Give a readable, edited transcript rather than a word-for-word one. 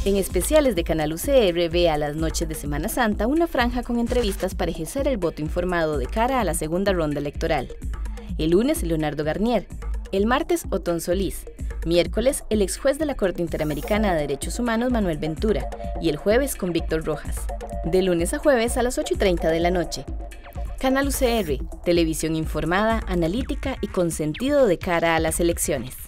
En especiales de Canal UCR, vea las noches de Semana Santa una franja con entrevistas para ejercer el voto informado de cara a la segunda ronda electoral. El lunes, Leonardo Garnier. El martes, Otón Solís. Miércoles, el ex juez de la Corte Interamericana de Derechos Humanos, Manuel Ventura. Y el jueves, con Víctor Rojas. De lunes a jueves a las 8:30 de la noche. Canal UCR, televisión informada, analítica y con sentido de cara a las elecciones.